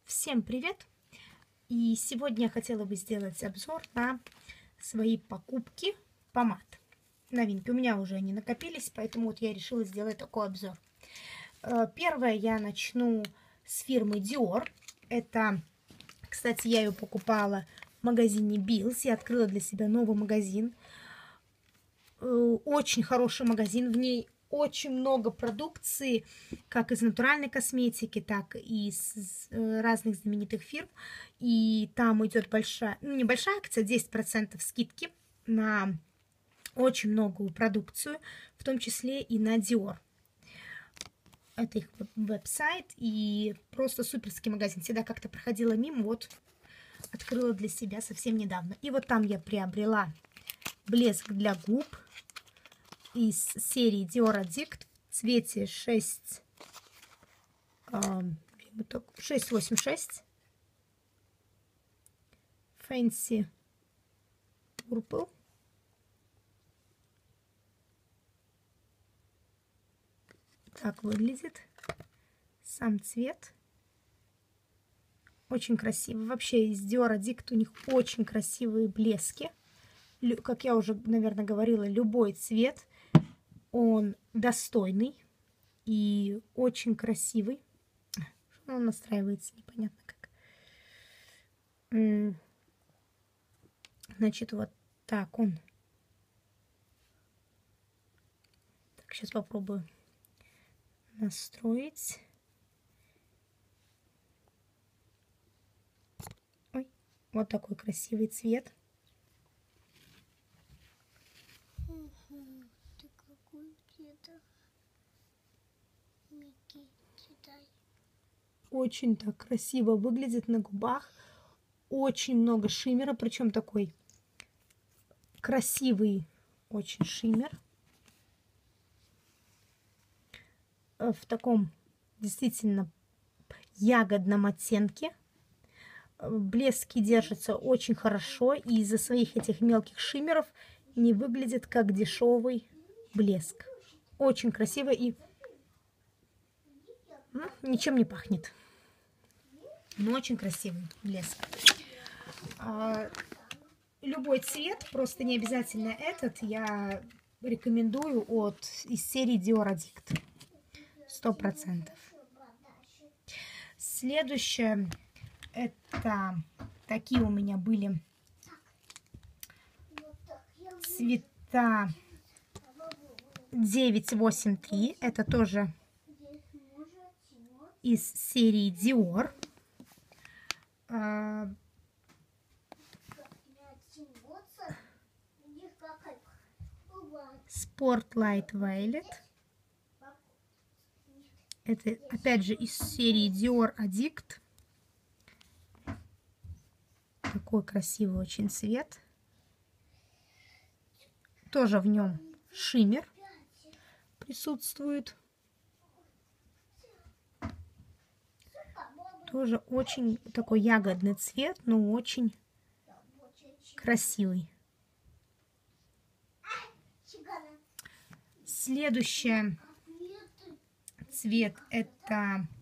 Всем привет! И сегодня я хотела бы сделать обзор на свои покупки помад. Новинки. У меня уже они накопились, поэтому вот я решила сделать такой обзор. Первое я начну с фирмы Dior. Это, кстати, я ее покупала в магазине Bills. Я открыла для себя новый магазин. Очень хороший магазин. В ней очень много продукции, как из натуральной косметики, так и из разных знаменитых фирм. И там идет большая, небольшая акция, 10% скидки на очень многую продукцию, в том числе и на Dior. Это их веб-сайт и просто суперский магазин. Всегда как-то проходила мимо, вот открыла для себя совсем недавно. И вот там я приобрела блеск для губ из серии Dior Addict в цвете 686 Fancy Purple. Так выглядит сам цвет. Очень красиво. Вообще из Dior Addict у них очень красивые блески. Как я уже, наверное, говорила, любой цвет, он достойный и очень красивый. Он настраивается непонятно как. Значит, вот так он. Так, сейчас попробую настроить. Ой, вот такой красивый цвет. Очень так красиво выглядит на губах. Очень много шиммера, причем такой красивый очень шиммер. В таком действительно ягодном оттенке. Блески держатся очень хорошо, и из-за своих этих мелких шиммеров не выглядит как дешевый блеск. Очень красиво и ничем не пахнет. Но очень красивый блеск. Любой цвет, просто не обязательно этот, я рекомендую из серии Dior Addict. 100%. Следующее, это такие у меня были цвета 983. Это тоже из серии Dior. Spotlight Violet. Это опять же из серии Dior Addict. Такой красивый очень цвет. Тоже в нем шиммер присутствует. Тоже очень такой ягодный цвет, но очень красивый. Следующий цвет это